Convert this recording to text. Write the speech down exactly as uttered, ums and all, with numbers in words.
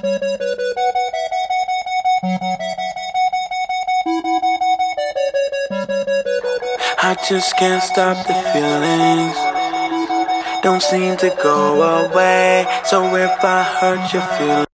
I just can't stop the feelings, don't seem to go away. So if I hurt your feelings,